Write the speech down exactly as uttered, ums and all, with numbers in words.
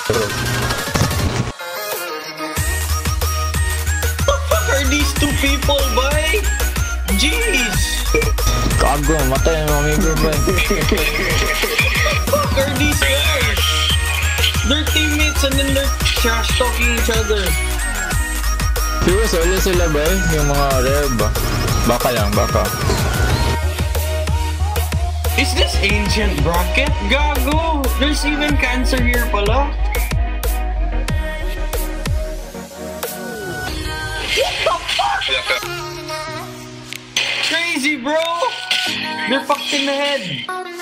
What the fuck are these two people, boy? Jeez! Gago, matay ang amigo, boy. What the fuck are these guys? They're teammates and then they're trash talking each other. Pero solo sila, boy. Yung mga rare ba? Baka lang, baka. Is this ancient bracket? Gago! There's even cancer here pala. What the fuck? Crazy, bro! They're fucked in the head.